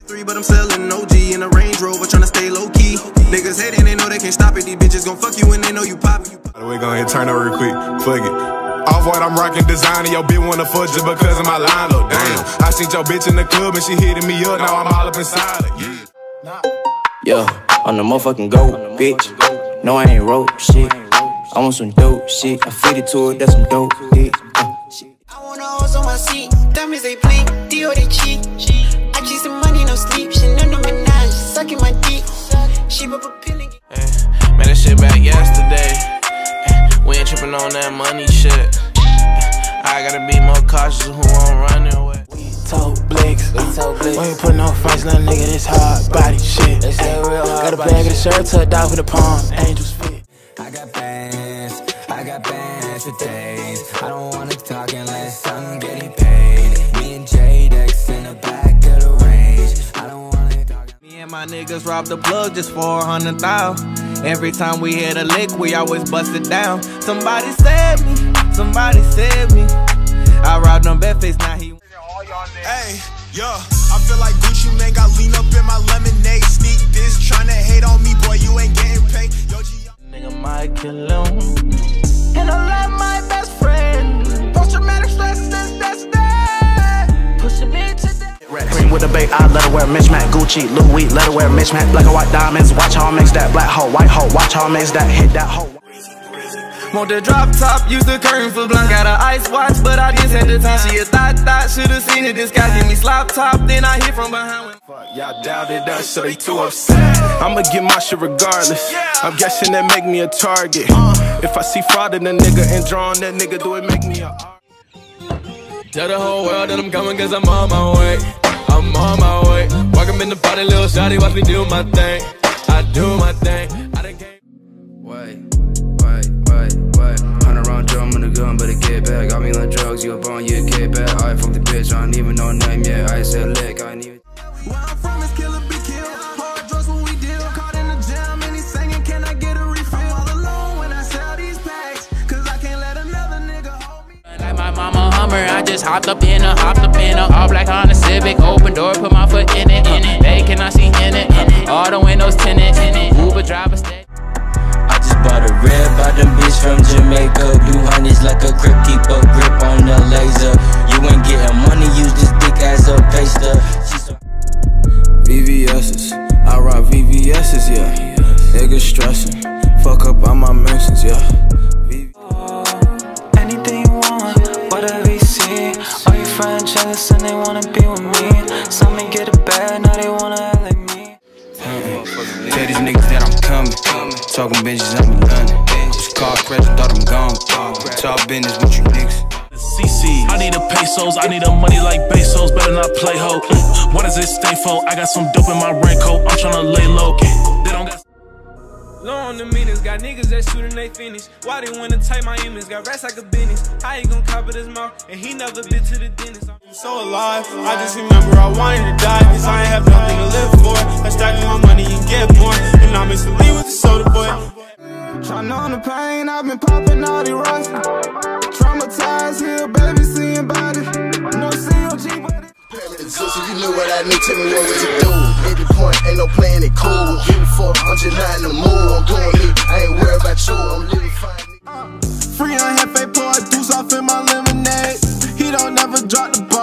But I'm selling OG in a Range Rover, trying to stay low key. Niggas hating, they know they can't stop it. These bitches gon' fuck you when they know you poppin'. We gon' hit turn over real quick. Fuck it. Off-white, I'm rocking designer. Your bitch wanna fuck just because of my line look. Damn. I seen your bitch in the club and she hitting me up. Now I'm all up inside it. Yeah, I'm the motherfucking GOAT, bitch. No, I ain't wrote shit. I want some dope shit. I fit it to it, that's some dope shit. I wanna horse on my seat. Diamonds they blink, Dio they cheat. I keep some money, no sleep. She know no menage, sucking my dick. She up a pilling. Man, that shit back yesterday. We ain't tripping on that money shit. I gotta be more cautious of who I'm running with. We talk blicks. We ain't putting no fights, little nigga. This hard body shit. Got a bag of the shirt tucked off in the palm. Angels fit. I got bands for days. I don't wanna talk unless I'm getting paid. Me and Jdecks in the back of the range. I don't wanna talk. Me and my niggas robbed the plug just for 100,000. Every time we hit a lick, we always bust it down. Somebody saved me, somebody saved me. I robbed them Bedface, now he. Hey, yeah, I feel like Gucci man got lean up in my lemonade. Sneak this, tryna hate on me, boy, you ain't getting paid. Yo, Nigga, my Corleone. And I love my best friend. Post-traumatic stress, that's that. Pushing me to that. Cream with a bait, I let her wear mismatch. Gucci, Louis, let her wear mismatch. Black and white diamonds, watch how I mix that. Black hole, white hole, watch how I mix that. Hit that hole. Want the drop top, use the curtain for blunt. Got an ice watch, but I just had the time. She a thought, should've seen it. This guy give me slop top, then I hit from behind. fuck, y'all doubted us, so they too upset. I'ma get my shit regardless. I'm guessing that make me a target. If I see fraud in a nigga and drawing that nigga, do it make me a Tell the whole world that I'm coming cause I'm on my way. I'm on my way. Walk up in the party, little shawty, watch me do my thing. I do my thing. I done came. Wait. 100 round drum in the gun, better get back. Got me like drugs, you a bone, you a get back. I fuck the bitch, I don't even know her name yet. I said lick, I ain't even. Where I'm from is kill or be killed. Hard drugs when we deal. Caught in the jam and he's singing, can I get a refill? I'm all alone when I sell these packs, cause I can't let another nigga hold me. Like my mama Hummer, I just hopped up in her. All black on the Civic, open door, put my foot in it. They cannot see in it. All the windows tinted. Uber driver stay. Bought a rib, bought them bitch from Jamaica. Blue honeys like a crib, keep a grip on the laser. You ain't getting money, use this dick as a paster. VVS's, I rock VVS's, yeah. Niggas stressing, fuck up on my mentions, yeah. Anything you want, whatever you see. All your friends jealous and they wanna be with me. Some may get it bad, now they wanna act like me. Tell these niggas that I'm coming. Talking bitches, I'm in London. Just call credit, thought I'm gone. Talk business with you niggas. CC, I need a pesos, I need a money like Bezos, better not play ho. What does it stay for? I got some dope in my raincoat, I'm tryna lay low. They don't got Low on the meanings, got niggas that shoot and they finish. Why they wanna take my image? Got rats like a business. How he gon' copy his mouth? And he never been to the dentist. I'm so alive, I just remember I wanted to die, cause I ain't have nothing to live for. I stack my money and get more, and I miss the lean with the soda boy. Trying on the pain, I've been popping all the rust. Traumatized here, baby, seeing body. No COG, but so you knew what I need, tell me what to do. At the point, ain't no playing it cool. Give a fuck, I'm just not in the mood. I'm doing me, I ain't worried about you. I'm living fine. Free on Jefe, pour a deuce off in my lemonade. He don't never drop the ball.